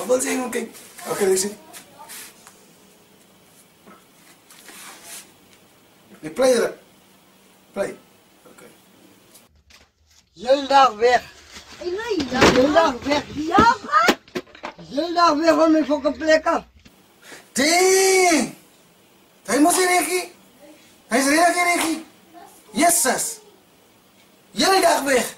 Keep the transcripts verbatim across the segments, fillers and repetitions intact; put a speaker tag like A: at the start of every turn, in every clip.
A: wel zien, oké. Oké, deze. Je play er. Play. Oké.
B: Hele dag weg. Hele dag weg.
C: Ja, wat?
B: Hele dag weg van mijn fucking plekken.
A: Ding! Hij moet hier, Ricky. Hij is er heel erg, Ricky. Yes, jullie dag weg.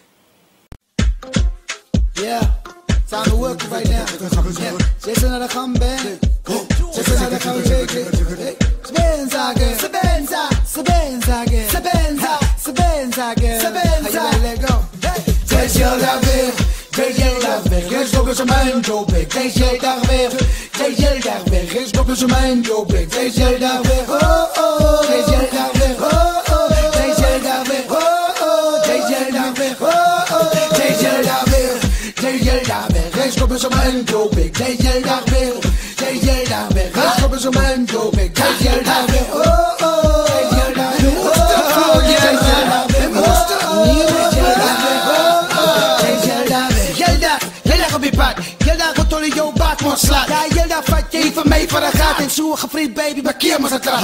D: Yeah, time to work right now. Yeah, Jason naar de gang ben. Jason naar de gang ben. Sbenza again. Sbenza. Sbenza again. Sbenza. Sbenza again. Sbenza. How you let go? Deze heel dag weer. Deze heel dag weer. Geen stoppen ze mijn job. Deze heel dag weer. Deze heel dag weer. Geen stoppen ze mijn job. Deze heel dag weer. Oh oh. Deze heel dag weer. Oh oh. Deze heel dag weer. Oh oh. Deze heel dag weer. Oh oh. Deze heel dag weer. Deze dag weer, geen stoppen ze mijn job. Deze dag weer, deze dag weer, geen stoppen ze mijn job. Deze dag weer, oh oh. Deze dag weer, oh oh. Deze dag weer, oh oh. Deze dag weer, oh oh. Deze dag weer, jij dag, jij dag op je pad. Jij dag wat door jouw baard moet slaan. Ja, jij dag vat je even mee voor de gaat. En zo'n gefriet baby, parkeer maar ze terug.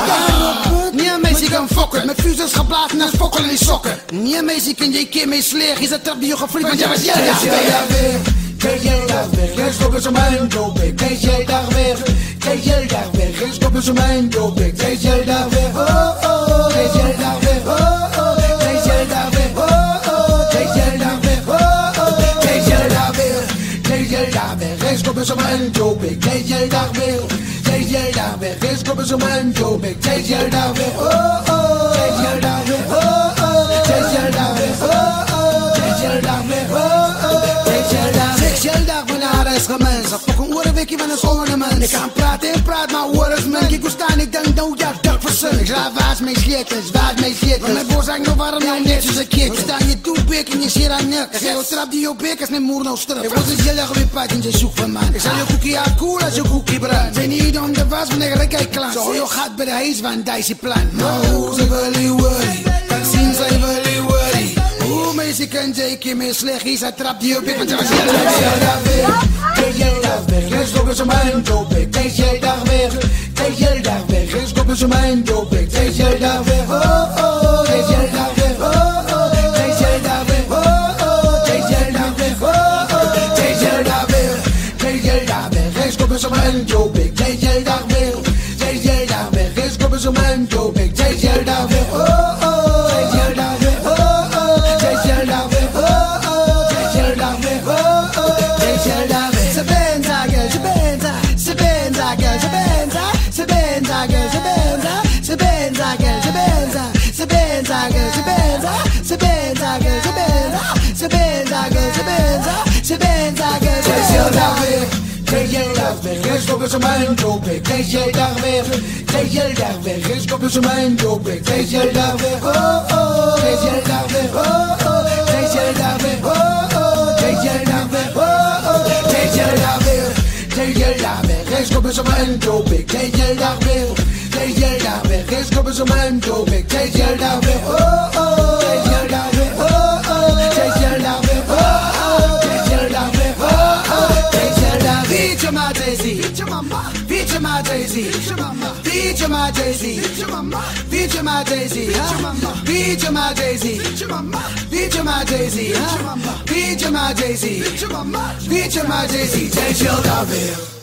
D: Niet mee zie kan fokken, met fuses geblazen en spokkelen in die sokken. Niet mee zie kan je keer mee sleeg. Je zet trap die je gefriet, want jij was jij dag weer. Deze dag weer, geen stoppen ze mijn job. Deze dag weer, deze dag weer, geen stoppen ze mijn job. Deze dag weer, oh oh. Deze dag weer, oh oh. Deze dag weer, oh oh. Deze dag weer, oh oh. Deze dag weer, deze dag weer, geen stoppen ze mijn job. Deze dag weer, deze dag weer, geen stoppen ze mijn job. Deze dag weer, oh oh. Deze dag weer, oh oh. Deze dag weer, oh oh. Deze dag weer, oh oh. Deze dag weer. Heel dag van haar is gemeenschap. Toch een orenwikkie van een schone mens. Ik kan praten en praat, maar oren is mens. Ik hoor staan, ik denk, nou ja, dat verzin. Ik slaap waas mee schitten, zwaar mee schitten. Mijn boos hangt nog warm, nou net zoals een kit. Ik sta je toepik en je ziet aan nek. Ik zeg, trap die op bek als mijn moeder nou strap. Ik was dus heel erg op je pad en je zoekt van man. Ik zei, je koekie haar cool als je koekie bruin. Zijn niet om de was wanneer ik kijk klant. Zo, je gaat bij de huis van deze plan. Nou, ze willen worry. Kan zien, ze willen worry. Hoe meisje kan zeker meer slecht is, hij trapt die op ik, want je was heel dag weer. Deze dag weer, geen stoppen ze mijn job. Deze dag weer, deze dag weer, geen stoppen ze mijn job. Deze dag weer, oh oh. Deze dag weer, oh oh. Deze dag weer, oh oh. Deze dag weer, oh oh. Deze dag weer, deze dag weer, geen stoppen ze mijn job. Deze dag weer, deze dag weer, geen stoppen ze mijn job. Deze dag weer, oh oh. Deze dag weer, oh oh. Deze dag weer, oh oh. Deze dag weer, oh oh. Deze dag weer. Ze benza, ze benza, ze benza, ze benza, ze benza, ze benza, ze benza, ze benza, ze benza, ze benza, ze benza, ze benza, ze benza, ze benza, ze benza, deze dag weer. Deze dag weer, geen stoppen ze mijn job. Deze dag weer, deze dag weer, geen stoppen ze mijn job. Deze dag weer, oh oh. Deze dag weer, oh oh. Deze dag weer, oh oh. Deze dag weer, oh oh. Deze dag weer, deze dag weer, geen stoppen ze mijn job. Deze dag weer, deze dag weer, geen stoppen ze mijn job. Deze dag weer, oh oh. Deze dag weer, oh oh. Deze dag weer, oh oh. Deze dag weer, oh oh. Deze dag weer. Beat your my Daisy, beat your mama, beat your my Daisy, beat your mama, beat your my Daisy, beat your mama, beat your my Daisy, beat your mama, beat your my Daisy, beat your mama, beat your my Daisy, beat your mama, beat your my Daisy, beat your mama, beat your my Daisy. Deze dag weer.